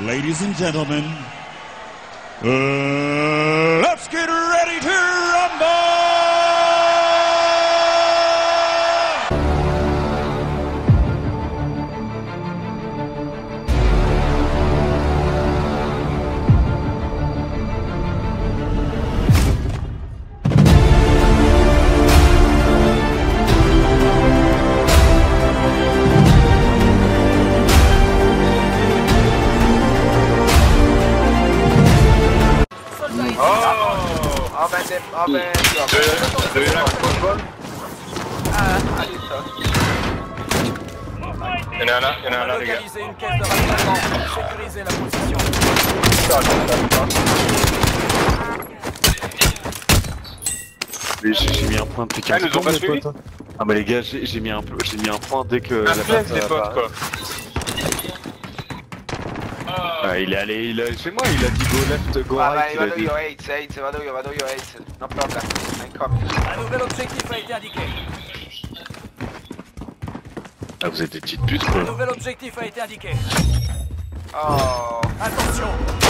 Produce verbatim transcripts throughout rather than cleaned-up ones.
Ladies and gentlemen, uh, let's get ready to rumble! Oh, open the, open the Do you like football? Ah, allez ça. Il y en a là, il y en a là les gars. Localiser une caisse de ravitaillement, sécuriser la position. Mais j'ai j'ai mis un point depuis Ah, quinze ils nous ont secondes, pas les suivi. potes. Ah bah les gars, j'ai j'ai mis un peu- j'ai mis un point dès que Un la flex base les a potes apparu. quoi. Ah, il est allé, il a, chez moi, il a dit go left, go Ah, right, vai, il a vado dit. io, Aids, Aids, vado io, vado io, Aids. No problem, I'm coming. Un nouvel objectif a été indiqué. Ah vous êtes des petites putes Un quoi. nouvel objectif a été indiqué. Oh, Attention!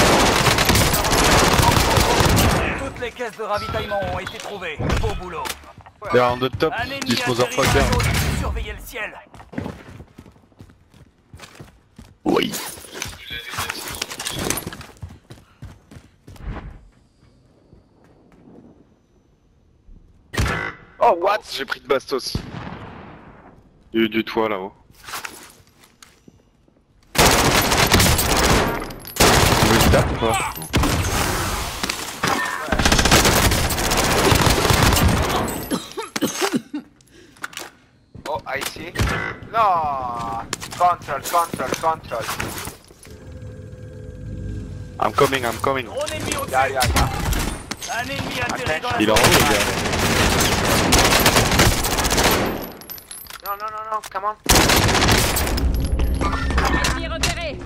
Toutes les caisses de ravitaillement ont été trouvées. Beau boulot. They're on the top, Un ennemi this atterri dans la motherfucker. zone. Surveillez le ciel. Oui. Oh what? J'ai pris de bastos. Du, du toit là-haut. Tu veux que je tape ou pas? oh, I see. No, control, control, control. I'm coming, I'm coming. Drone ennemi au-dessus. Yeah, yeah, yeah. Un ennemi atterri dans la Il est en zone. haut les gars. No, no, no, no, come on. Ennemi repéré.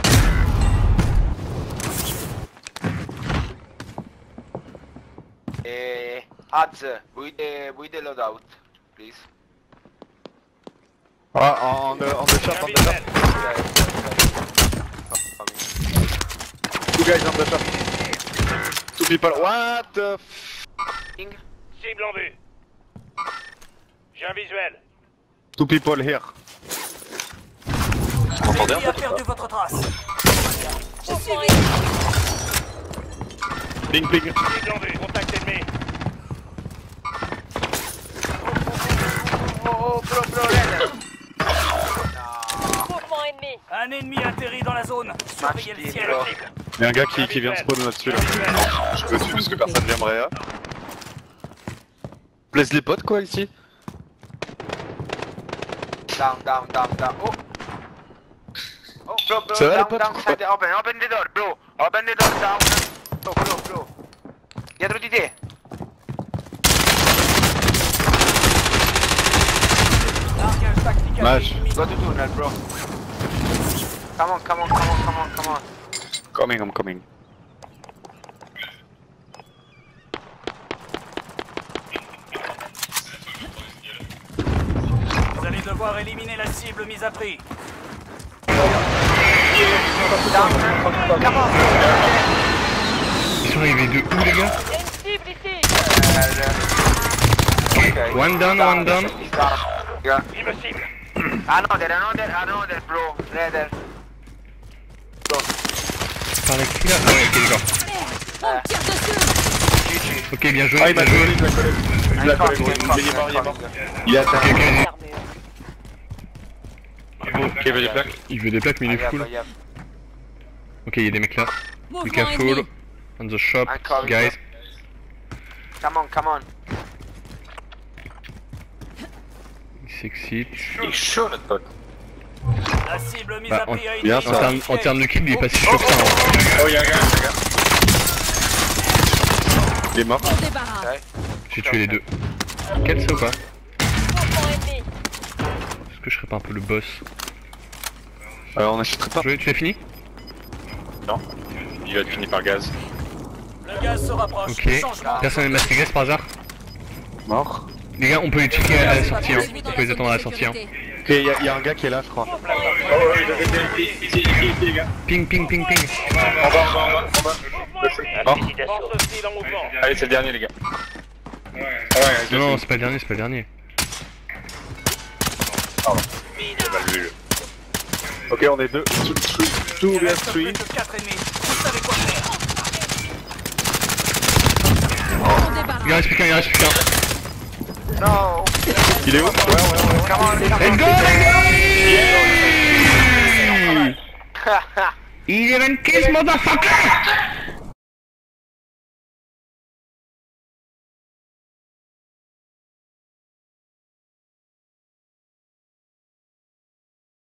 Eh, Ads, with the, with the loadout, please. Ah, on the, on the shop, on the shop. Yeah, yeah, yeah. Coming. Two guys on the shop. Two people. What the f... Cible en vue. J'ai un visuel. Two people here. Vous m'entendez un L'ennemi a peu? perdu votre trace. Ping ping. Cible en vue. Contact ennemi. Oh, oh, bro, bro, red. Mouvement ennemi. Un ennemi atterri dans la zone. Surveillez le ciel. bro. Il y a un gars qui, qui vient de spawn là-dessus là. Je peux dessus parce que personne vient me réa. Plaise les potes quoi ici. Down, down, down, down. Oh. Oh, bro, bro, Ça va, les down, potes? down, side, open, open the door, bro. Open the door, down. Bro, bro, bro. Dietro di te. Largage tactique Mage. ennemi. Go to tunnel, bro. Come on, come on, come on, come on, come on. Coming, I'm coming. Vous allez devoir éliminer la cible mise à prix. Down, come on. Ils sont arrivés de où les gars? Il y a une cible ici. Okay. One down, one down. He's down. Yeah. Cible cible. Another, another, another, bro. Rather. Par la qui là? Ah ouais, ok d'accord. On me tire dessus. G G. Ok bien joué, Ah il m'a bien joué. joué, il m'a collé. Il l'a I'm collé, coming, gros. I'm Il est mort, il est mort. coming. Il est attaqué. Fermé. Ok, il veut des plaques. Il veut des plaques mais il est Ayab, full. ayab. Ok il y a des mecs là. Be Mouvement careful. ennemi. On the shop, I'm coming, guys. Come on, come on. Il s'excite. Il est chaud notre pote. La cible mise Bah, à en, prix a été bien en ça. termes en termes de kill il est pas si chaud que ça. hein. Oh y'a un gars, y'a un gars. Il est mort. On débarrasse. Okay. J'ai tué les deux. Quel c'est ou pas? Mouvement ennemi. Est-ce que je serais pas un peu le boss? Alors on achèterait pas. Joué, tu as fini? Non. Il va être fini par gaz. Le gaz se rapproche. Ok. Changement. Personne n'est masqué par hasard? Mort. Les gars, on peut les checker à la sortie, hein. On peut les attendre à la sortie, hein. Sécurité. Ok, y'a y a un gars qui est là, je crois. Ping, ping, ping, ping. En bas, en bas, en bas, en bas. Oh. Force hostile en mouvement. Allez, c'est le dernier, les gars. Non, non, c'est pas le dernier, c'est pas le dernier. J'ai mal vu. Ok, on est deux. Two Il vs reste three. plus que quatre ennemis. Vous savez quoi faire. On débarque. Il reste plus qu'un, il reste plus qu'un. No. Il est où? Ouais, ouais, ouais. Come on, come Let's on. go, les gars! eleven kills, motherfucker!